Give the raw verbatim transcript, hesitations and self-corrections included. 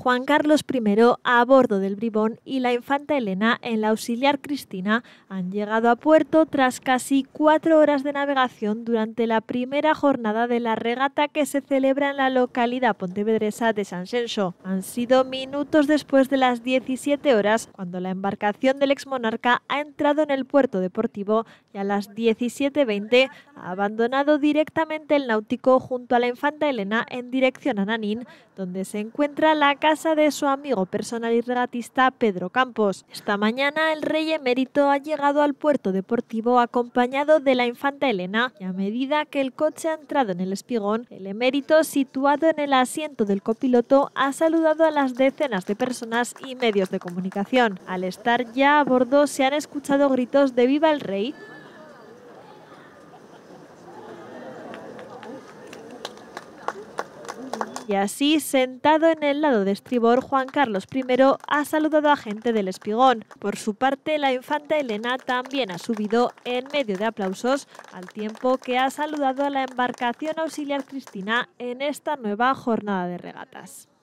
Juan Carlos primero a bordo del Bribón y la infanta Elena en la auxiliar Cristina han llegado a puerto tras casi cuatro horas de navegación durante la primera jornada de la regata que se celebra en la localidad pontevedresa de Sanxenxo. Han sido minutos después de las diecisiete horas cuando la embarcación del exmonarca ha entrado en el puerto deportivo y a las diecisiete veinte ha abandonado directamente el náutico junto a la infanta Elena en dirección a Nanín, donde se encuentra la casa de su amigo personal y regatista Pedro Campos. Esta mañana el rey emérito ha llegado al puerto deportivo acompañado de la infanta Elena y a medida que el coche ha entrado en el espigón, el emérito, situado en el asiento del copiloto, ha saludado a las decenas de personas y medios de comunicación. Al estar ya a bordo se han escuchado gritos de ¡Viva el rey! Y así, sentado en el lado de estribor, Juan Carlos primero ha saludado a gente del espigón. Por su parte, la infanta Elena también ha subido en medio de aplausos, al tiempo que ha saludado a la embarcación auxiliar Cristina en esta nueva jornada de regatas.